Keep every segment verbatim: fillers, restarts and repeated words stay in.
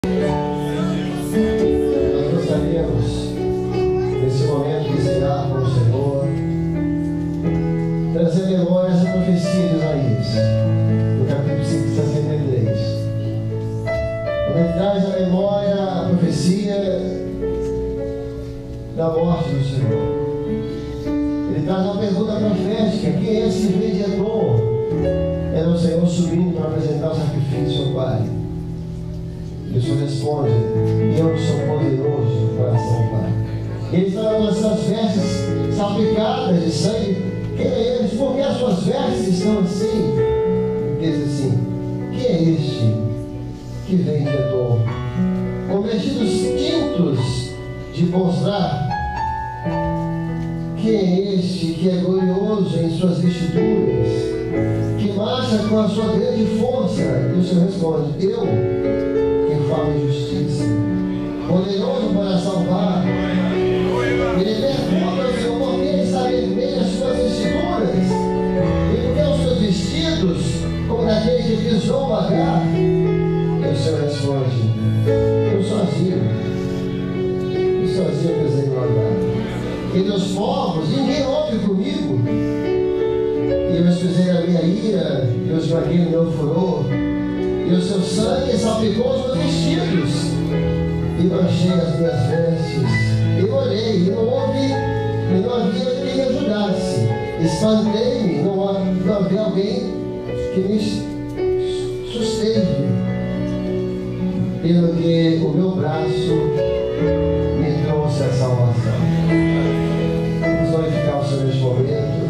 Da morte do Senhor. Ele traz uma pergunta profética: quem é esse mediador? Era o Senhor subindo para apresentar o sacrifício ao Pai. E o Senhor responde: eu sou poderoso no coração do Pai. Ele está com as suas vestes salpicadas de sangue. Quem é eles? Por que as suas vestes estão assim? Ele diz assim: quem é este que vem de Edom, com vestidos tintos de mostrar? Quem é este que é glorioso em suas vestiduras, que marcha com a sua grande força? E o Senhor responde: eu, quem falo em justiça, poderoso para salvar. Ele pergunta ao Senhor: por que está vermelha as suas vestiduras? E por que os seus vestidos, como daquele que pisou o lagar? E o Senhor responde: eu sozinho. Sozinho pisei no lagar. E dos povos ninguém ouve comigo. E eu expusei a minha ira, e eu esmaguei o meu furor, e o seu sangue salpicou os meus vestidos, e manchei as minhas vestes. E olhei, e não houve, e não havia quem me ajudasse. Espantei-me, não, não havia alguém que me susteve, pelo que o meu braço trouxe a salvação. Vamos glorificar o Senhor neste momento.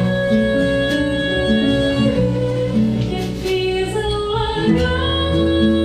God.